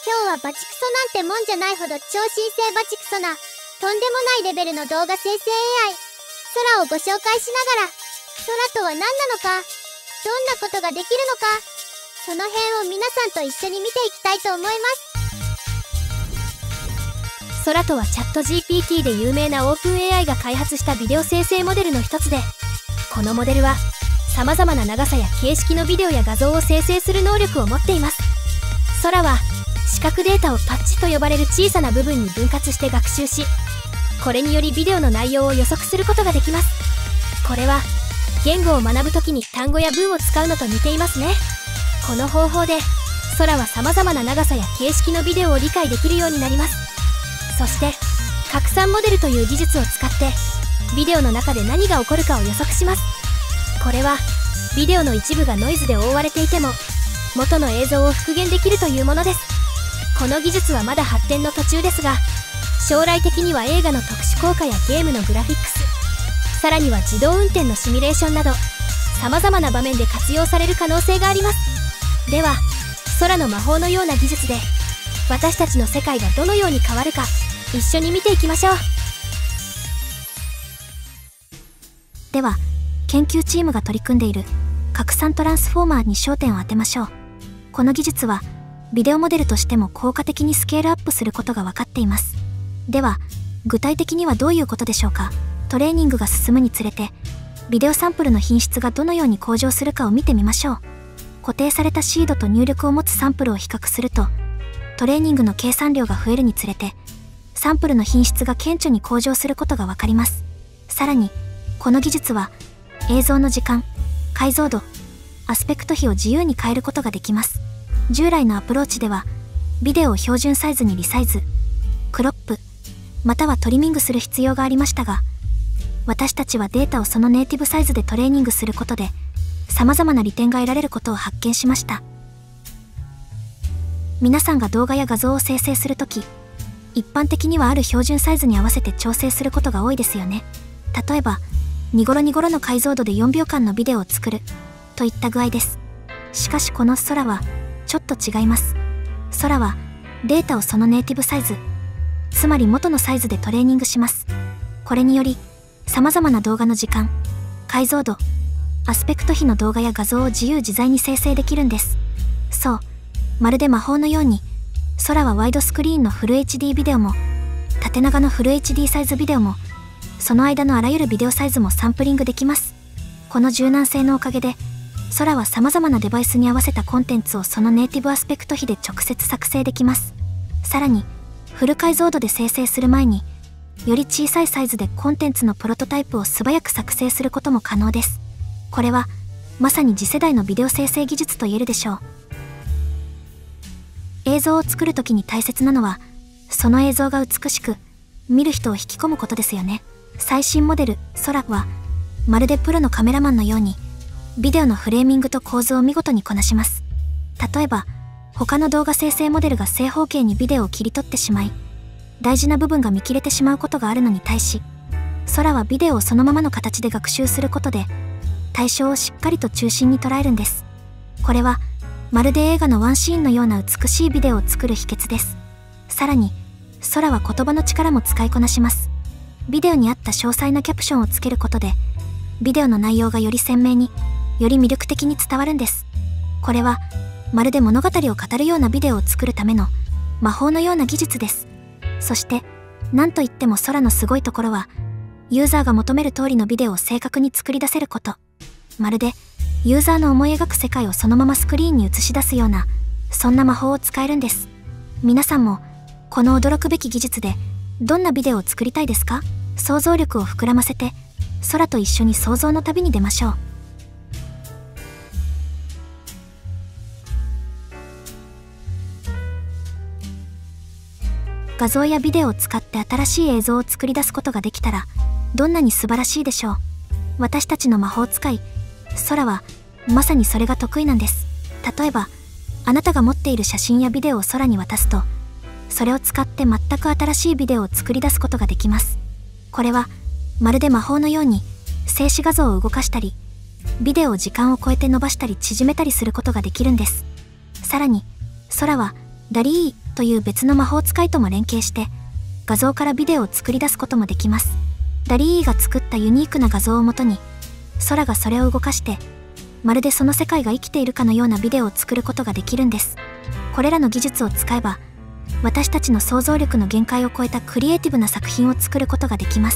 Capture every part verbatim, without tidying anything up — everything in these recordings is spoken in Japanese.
今日はバチクソなんてもんじゃないほど超新星バチクソな、とんでもないレベルの動画生成 エーアイ、空をご紹介しながら、空とは何なのか、どんなことができるのか、その辺を皆さんと一緒に見ていきたいと思います。 空とはチャット ジーピーティー で有名なオープン エーアイ が開発したビデオ生成モデルの一つで、このモデルは様々な長さや形式のビデオや画像を生成する能力を持っています。空は視覚データをパッチと呼ばれる小さな部分に分割して学習し、これによりビデオの内容を予測することができます。これは言語を学ぶときに単語や文を使うのと似ていますね。この方法で空は様々な長さや形式のビデオを理解できるようになります。そして拡散モデルという技術を使ってビデオの中で何が起こるかを予測します。これはビデオの一部がノイズで覆われていても元の映像を復元できるというものです。この技術はまだ発展の途中ですが、将来的には映画の特殊効果やゲームのグラフィックス、さらには自動運転のシミュレーションなど様々な場面で活用される可能性があります。では空の魔法のような技術で私たちの世界がどのように変わるか一緒に見ていきましょう。では研究チームが取り組んでいる拡散トランスフォーマーに焦点を当てましょう。この技術はビデオモデルとしても効果的にスケールアップすることが分かっています。では具体的にはどういうことでしょうか。トレーニングが進むにつれてビデオサンプルの品質がどのように向上するかを見てみましょう。固定されたシードと入力を持つサンプルを比較すると、トレーニングの計算量が増えるにつれてサンプルの品質が顕著に向上することが分かります。さらにこの技術は映像の時間、解像度、アスペクト比を自由に変えることができます。従来のアプローチではビデオを標準サイズにリサイズ、クロップ、またはトリミングする必要がありましたが、私たちはデータをそのネイティブサイズでトレーニングすることで様々な利点が得られることを発見しました。皆さんが動画や画像を生成するとき、一般的にはある標準サイズに合わせて調整することが多いですよね。例えばにごろにごろの解像度でよんびょうかんのビデオを作るといった具合です。しかしこの空はちょっと違います。空はデータをそのネイティブサイズ、つまり元のサイズでトレーニングします。これにより様々な動画の時間、解像度、アスペクト比の動画や画像を自由自在に生成できるんです。そう、まるで魔法のように空はワイドスクリーンのフル エイチディー ビデオも縦長のフル エイチディー サイズビデオもその間のあらゆるビデオサイズもサンプリングできます。この柔軟性のおかげで空は様々なデバイスに合わせたコンテンツをそのネイティブアスペクト比で直接作成できます。さらにフル解像度で生成する前により小さいサイズでコンテンツのプロトタイプを素早く作成することも可能です。これはまさに次世代のビデオ生成技術と言えるでしょう。映像を作るときに大切なのはその映像が美しく見る人を引き込むことですよね。最新モデル空はまるでプロのカメラマンのようにビデオのフレーミングと構図を見事にこなします。例えば他の動画生成モデルが正方形にビデオを切り取ってしまい大事な部分が見切れてしまうことがあるのに対し、空はビデオをそのままの形で学習することで対象をしっかりと中心に捉えるんです。これはまるで映画のワンシーンのような美しいビデオを作る秘訣です。さらに空は言葉の力も使いこなします。ビデオに合った詳細なキャプションをつけることでビデオの内容がより鮮明により魅力的に伝わるんです。これはまるで物語を語るようなビデオを作るための魔法のような技術です。そして何といっても空のすごいところはユーザーが求める通りのビデオを正確に作り出せること。まるでユーザーの思い描く世界をそのままスクリーンに映し出すようなそんな魔法を使えるんです。皆さんもこの驚くべき技術でどんなビデオを作りたいですか？想像力を膨らませて空と一緒に想像の旅に出ましょう。画像やビデオを使って新しい映像を作り出すことができたらどんなに素晴らしいでしょう。私たちの魔法使い空はまさにそれが得意なんです。例えばあなたが持っている写真やビデオを空に渡すとそれを使って全く新しいビデオを作り出すことができます。これはまるで魔法のように静止画像を動かしたりビデオを時間を超えて伸ばしたり縮めたりすることができるんです。さらに空はダリーという別の魔法使いとも連携して画像からビデオを作り出すこともできます。ダリーが作ったユニークな画像をもとに空がそれを動かしてまるでその世界が生きているかのようなビデオを作ることができるんです。これらの技術を使えば私たちの想像力の限界を超えたクリエイティブな作品を作ることができます。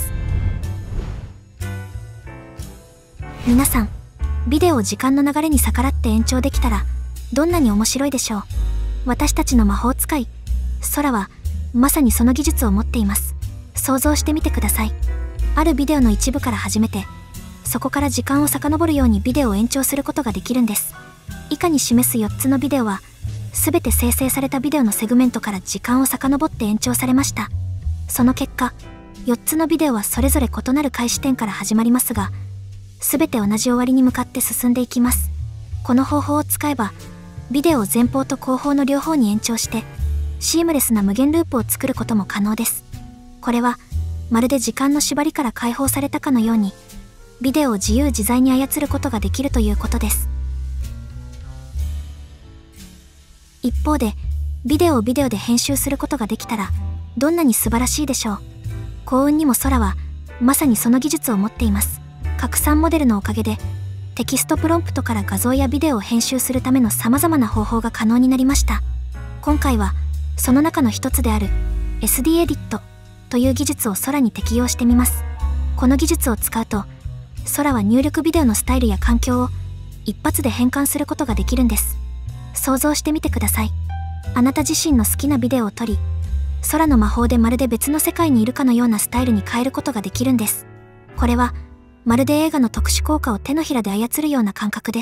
皆さん、ビデオを時間の流れに逆らって延長できたらどんなに面白いでしょう。私たちの魔法使い空はまさにその技術を持っています。想像してみてください。あるビデオの一部から始めてそこから時間を遡るようにビデオを延長することができるんです。以下に示すよっつのビデオは全て生成されたビデオのセグメントから時間を遡って延長されました。その結果よっつのビデオはそれぞれ異なる開始点から始まりますが全て同じ終わりに向かって進んでいきます。この方法を使えばビデオを前方と後方の両方に延長してシームレスな無限ループを作ることも可能です。これはまるで時間の縛りから解放されたかのようにビデオを自由自在に操ることができるということです。一方でビデオをビデオで編集することができたらどんなに素晴らしいでしょう。幸運にも空はまさにその技術を持っています。拡散モデルのおかげでテキストプロンプトから画像やビデオを編集するための様々な方法が可能になりました。今回はその中の一つである エスディー エディットという技術を空に適用してみます。この技術を使うと空は入力ビデオのスタイルや環境を一発で変換することができるんです。想像してみてください。あなた自身の好きなビデオを撮り空の魔法でまるで別の世界にいるかのようなスタイルに変えることができるんです。これはまるで映画の特殊効果を手のひらで操るような感覚です。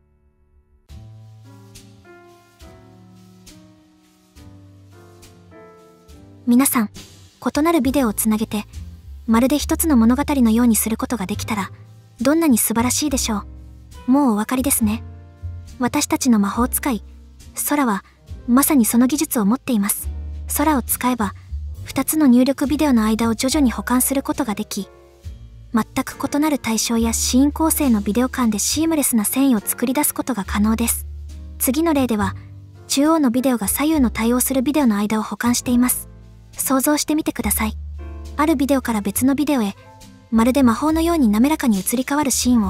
皆さん、異なるビデオをつなげてまるで一つの物語のようにすることができたらどんなに素晴らしいでしょう。もうお分かりですね。私たちの魔法使い空はまさにその技術を持っています。空を使えばふたつの入力ビデオの間を徐々に補完することができ全く異なる対象やシーン構成のビデオ間でシームレスな遷移を作り出すことが可能です。次の例では中央のビデオが左右の対応するビデオの間を補完しています。想像してみてください。あるビデオから別のビデオへまるで魔法のように滑らかに移り変わるシーンを。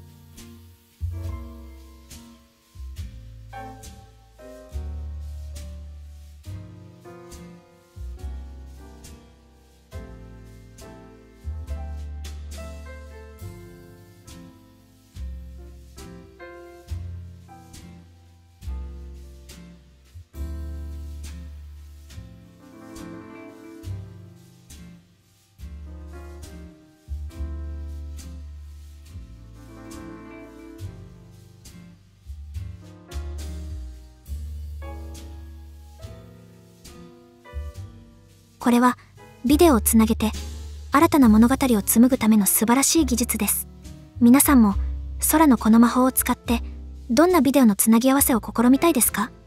これはビデオをつなげて新たな物語を紡ぐための素晴らしい技術です。皆さんも空のこの魔法を使ってどんなビデオのつなぎ合わせを試みたいですか？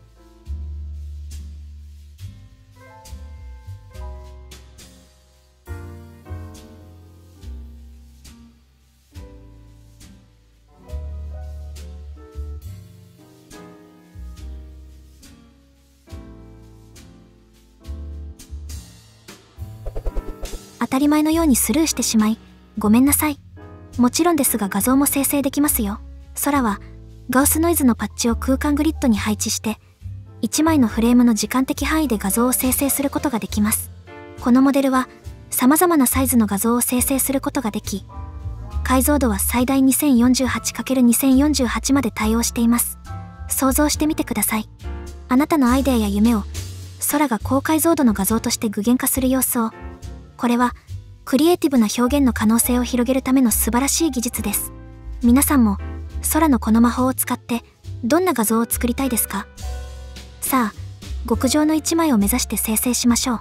当たり前のようにスルーしてしまいごめんなさい。もちろんですが画像も生成できますよ。空はガウスノイズのパッチを空間グリッドに配置していちまいのフレームの時間的範囲で画像を生成することができます。このモデルは様々なサイズの画像を生成することができ解像度は最大 にせんよんじゅうはちかけるにせんよんじゅうはち まで対応しています。想像してみてください。あなたのアイデアや夢を空が高解像度の画像として具現化する様子を。これはクリエイティブな表現の可能性を広げるための素晴らしい技術です。皆さんも空のこの魔法を使ってどんな画像を作りたいですか？さあ、極上の一枚を目指して生成しましょう。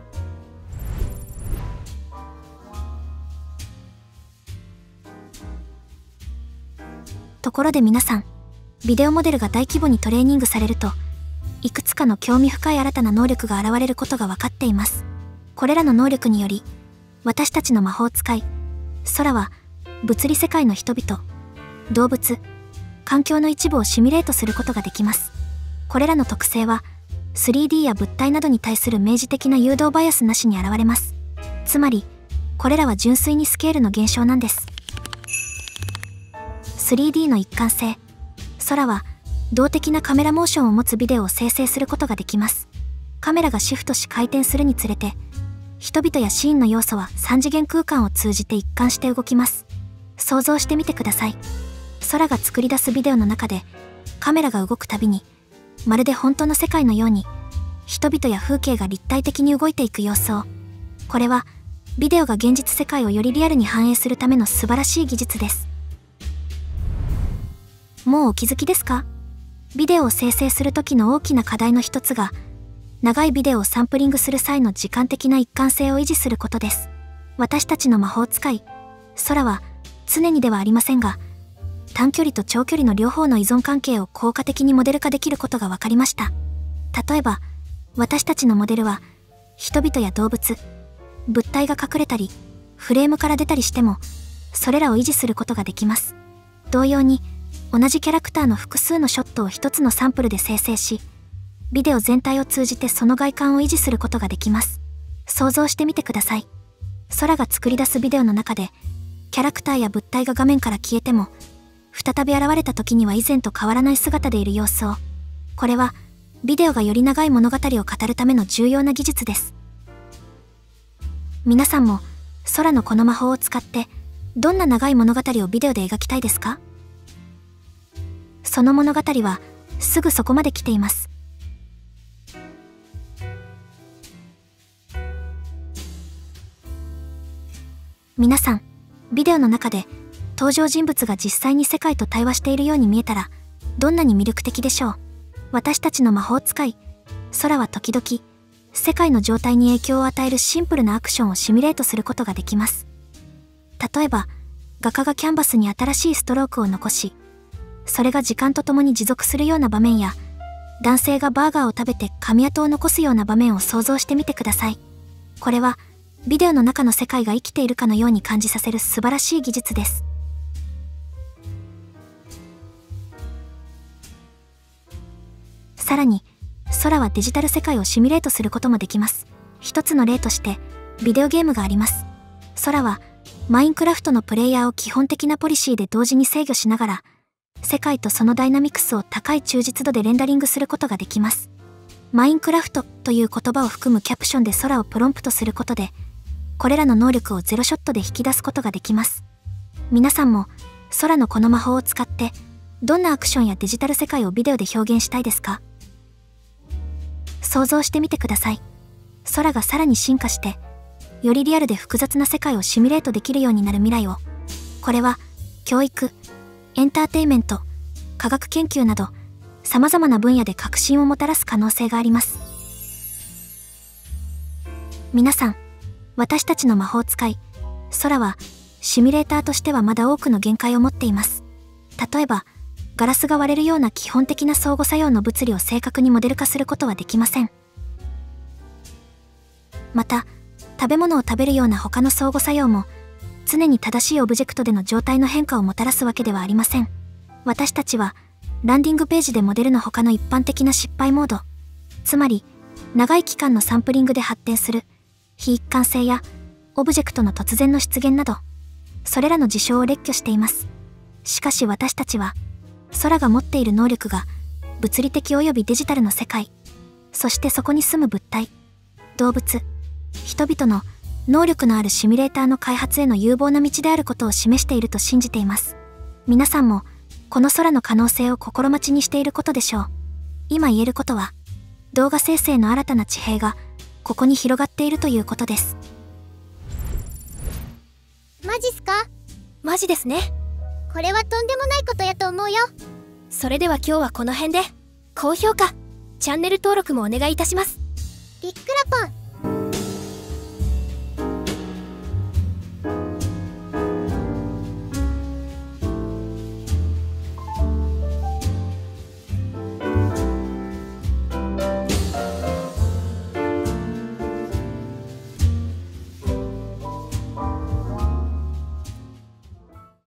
ところで皆さん、ビデオモデルが大規模にトレーニングされるといくつかの興味深い新たな能力が現れることが分かっています。これらの能力により私たちの魔法使い空は物理世界の人々、動物、環境の一部をシミュレートすることができます。これらの特性はスリーディー や物体などに対する明示的な誘導バイアスなしに現れます。つまり、これらは純粋にスケールの現象なんです。スリーディー の一貫性。空は、動的なカメラモーションを持つビデオを生成することができます。カメラがシフトし回転するにつれて、人々やシーンの要素はさん次元空間を通じて一貫して動きます。想像してみてください。空が作り出すビデオの中で、カメラが動くたびに、まるで本当の世界のように、人々や風景が立体的に動いていく様子を。これは、ビデオが現実世界をよりリアルに反映するための素晴らしい技術です。もうお気づきですか？ビデオを生成する時の大きな課題の一つが、長いビデオをサンプリングする際の時間的な一貫性を維持することです。私たちの魔法使い、空は常にではありませんが、短距離と長距離の両方の依存関係を効果的にモデル化できることが分かりました。例えば、私たちのモデルは、人々や動物、物体が隠れたり、フレームから出たりしても、それらを維持することができます。同様に、同じキャラクターの複数のショットを一つのサンプルで生成し、ビデオ全体を通じてその外観を維持することができます。想像してみてください。空が作り出すビデオの中で、キャラクターや物体が画面から消えても、再び現れた時には以前と変わらない姿でいる様子を。これは、ビデオがより長い物語を語るための重要な技術です。皆さんも、空のこの魔法を使って、どんな長い物語をビデオで描きたいですか？その物語は、すぐそこまで来ています。皆さん、ビデオの中で登場人物が実際に世界と対話しているように見えたら、どんなに魅力的でしょう。私たちの魔法使い、空は時々、世界の状態に影響を与えるシンプルなアクションをシミュレートすることができます。例えば、画家がキャンバスに新しいストロークを残し、それが時間とともに持続するような場面や、男性がバーガーを食べて髪跡を残すような場面を想像してみてください。これは、ビデオの中の世界が生きているかのように感じさせる素晴らしい技術です。さらに、空はデジタル世界をシミュレートすることもできます。一つの例として、ビデオゲームがあります。空は、マインクラフトのプレイヤーを基本的なポリシーで同時に制御しながら、世界とそのダイナミクスを高い忠実度でレンダリングすることができます。マインクラフトという言葉を含むキャプションで空をプロンプトすることで、これらの能力をゼロショットで引き出すことができます。皆さんも、空のこの魔法を使って、どんなアクションやデジタル世界をビデオで表現したいですか？想像してみてください。空がさらに進化して、よりリアルで複雑な世界をシミュレートできるようになる未来を。これは、教育、エンターテインメント、科学研究など、様々な分野で革新をもたらす可能性があります。皆さん、私たちの魔法使い、空は、シミュレーターとしてはまだ多くの限界を持っています。例えば、ガラスが割れるような基本的な相互作用の物理を正確にモデル化することはできません。また、食べ物を食べるような他の相互作用も、常に正しいオブジェクトでの状態の変化をもたらすわけではありません。私たちは、ランディングページでモデルの他の一般的な失敗モード、つまり、長い期間のサンプリングで発展する、非一貫性や、オブジェクトの突然の出現など、それらの事象を列挙しています。しかし私たちは、空が持っている能力が、物理的及びデジタルの世界、そしてそこに住む物体、動物、人々の能力のあるシミュレーターの開発への有望な道であることを示していると信じています。皆さんも、この空の可能性を心待ちにしていることでしょう。今言えることは、動画生成の新たな地平が、ここに広がっているということです。 マジっすか？ マジですね。 これはとんでもないことやと思うよ。 それでは今日はこの辺で、高評価、チャンネル登録もお願いいたします。 ビックラポン。